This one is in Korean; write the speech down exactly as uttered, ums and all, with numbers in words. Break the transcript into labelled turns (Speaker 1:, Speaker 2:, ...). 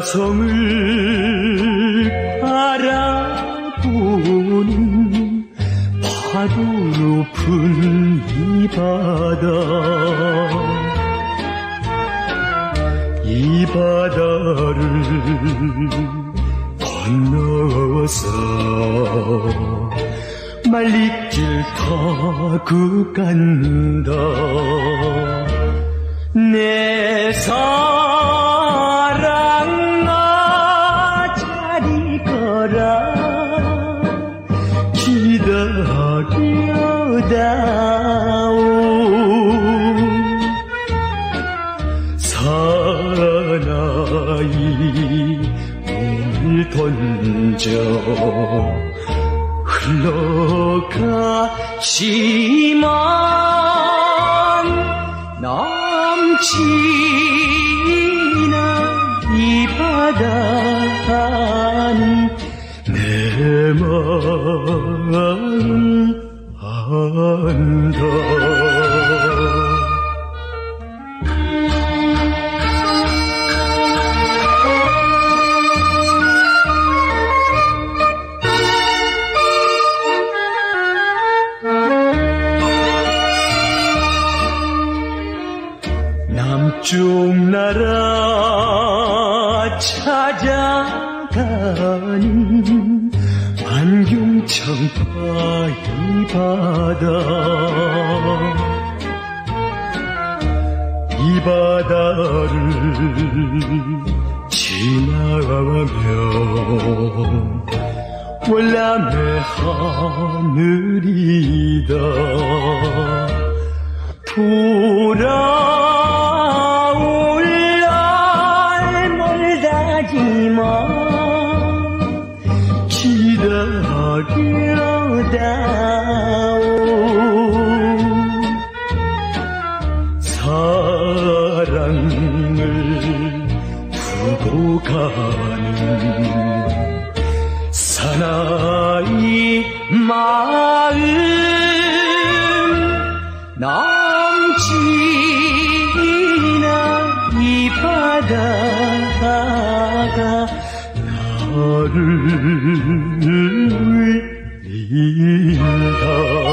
Speaker 1: 가성을 바라보는 파도 높은 이 바다, 이 바다를 건너서 말리길 타고 간다. 내 사랑아 잘 있거라. 기다려다오. 사나이 몸을 던져 흘러가지만 남지나 이 바다는 내 마음 안다. 남쪽 나라 찾아가는 안경창파 이 바다, 이 바다를 지나가면 월남의 하늘이다. 돌아올 날 멀다지만 기다려다오. 사랑을 두고 가는 사나이 마음 남지나 이 바다가 나를 위린다.